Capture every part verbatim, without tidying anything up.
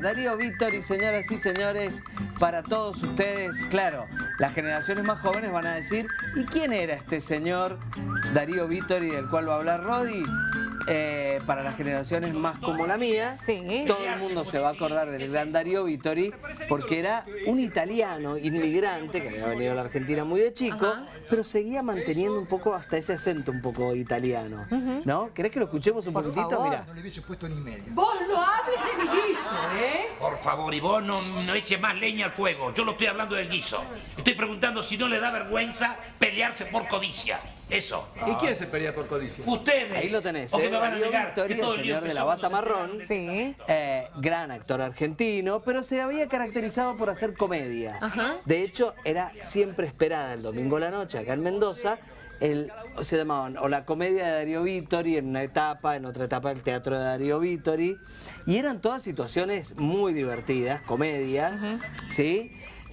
Darío Vittori, señoras y señores, para todos ustedes. Claro, las generaciones más jóvenes van a decir, ¿y quién era este señor Darío Vittori del cual va a hablar Rodi? Eh, para las generaciones más como la mía, sí. todo el mundo se va a acordar del gran Darío Vittori porque era un italiano inmigrante que había venido a la Argentina muy de chico, ajá, pero seguía manteniendo un poco hasta ese acento un poco italiano, uh-huh. ¿no? ¿Querés que lo escuchemos un Por poquitito? Favor. Mirá. No le hubiese puesto ni media. Vos lo hables de mi guiso, ¿eh? Por favor, y vos no, no eches más leña al fuego. Yo lo estoy hablando del guiso. Estoy preguntando si no le da vergüenza pelearse por codicia. Eso. ¿Y quién se pelea por codicia? Ustedes. Ahí lo tenés, ¿O ¿eh? que me van a Darío negar Vittori, que todo el el señor lío de la empezó bata cuando marrón, Sí. eh, gran actor argentino, pero se había caracterizado por hacer comedias. Ajá. De hecho, era siempre esperada el domingo a la noche acá en Mendoza. El, se llamaban o la comedia de Darío Vittori en una etapa, en otra etapa el teatro de Darío Vittori, y eran todas situaciones muy divertidas, comedias, uh-huh. ¿sí?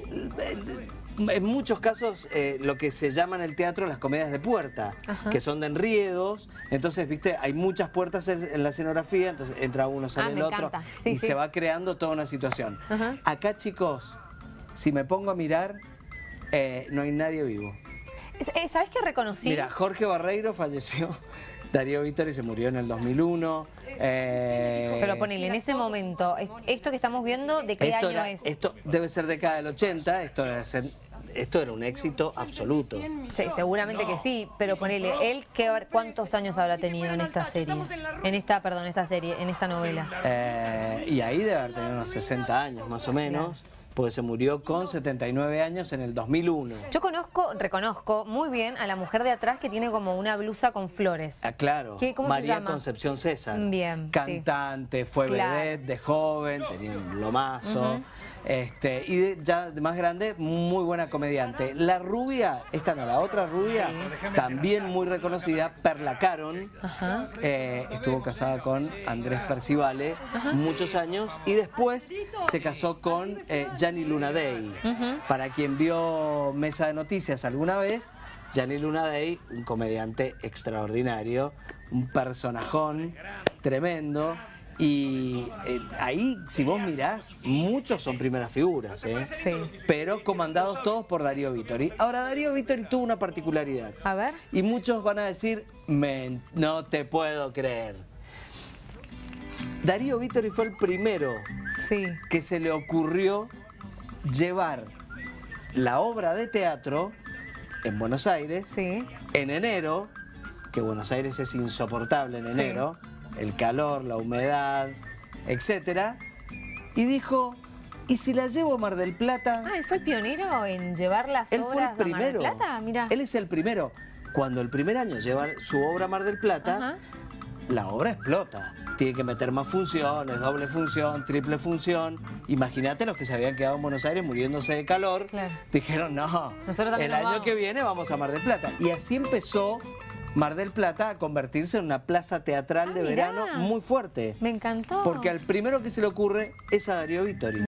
En muchos casos eh, lo que se llama en el teatro las comedias de puerta, ajá, que son de enriedos, entonces viste, hay muchas puertas en la escenografía, entonces entra uno, sale ah, el otro, sí, y sí. se va creando toda una situación. Ajá. Acá, chicos, si me pongo a mirar, eh, no hay nadie vivo. ¿Sabés qué reconocí? Mira, Jorge Barreiro falleció, Darío Vittori se murió en el dos mil uno. Eh, Pero ponele, en ese momento, esto que estamos viendo, ¿de qué esto año era, es? Esto debe ser década del ochenta, esto debe ser... Esto era un éxito absoluto. Sí, seguramente que sí, pero ponele, él qué, ¿cuántos años habrá tenido en esta serie? En esta, perdón, esta serie, en esta novela. Eh, y ahí debe haber tenido unos sesenta años más o menos, porque se murió con setenta y nueve años en el dos mil uno. Yo conozco, reconozco muy bien a la mujer de atrás que tiene como una blusa con flores. Ah, claro, ¿Qué, cómo María se llama? Concepción César. Bien, cantante, sí. fue Claro. vedette de joven, tenía un lomazo. Uh-huh. Este, y de, ya de más grande, muy buena comediante. La rubia, esta no, la otra rubia, sí, también muy reconocida, Perla Caron, uh-huh. eh, estuvo casada con Andrés Percivale uh-huh. muchos años y después se casó con eh, Gianni Lunadei. Uh-huh. Para quien vio Mesa de Noticias alguna vez, Gianni Lunadei, un comediante extraordinario, un personajón tremendo. Y eh, ahí, si vos mirás, muchos son primeras figuras, ¿eh? Sí. Pero comandados todos por Darío Vittori. Ahora, Darío Vittori tuvo una particularidad. A ver. Y muchos van a decir, Men, no te puedo creer. Darío Vittori fue el primero sí. que se le ocurrió llevar la obra de teatro en Buenos Aires, sí. en enero, que Buenos Aires es insoportable en enero, sí. el calor, la humedad, etcétera, y dijo, ¿y si la llevo a Mar del Plata? Ah, él fue el pionero en llevar las él obras fue el primero. a Mar del Plata, mira. Él es el primero. Cuando el primer año lleva su obra a Mar del Plata, ajá, la obra explota. Tiene que meter más funciones, doble función, triple función. Imagínate los que se habían quedado en Buenos Aires muriéndose de calor. Claro. Dijeron, no, el año vamos. que viene vamos a Mar del Plata. Y así empezó Mar del Plata a convertirse en una plaza teatral ah, de mirá. verano muy fuerte. Me encantó. Porque al primero que se le ocurre es a Darío Vittori.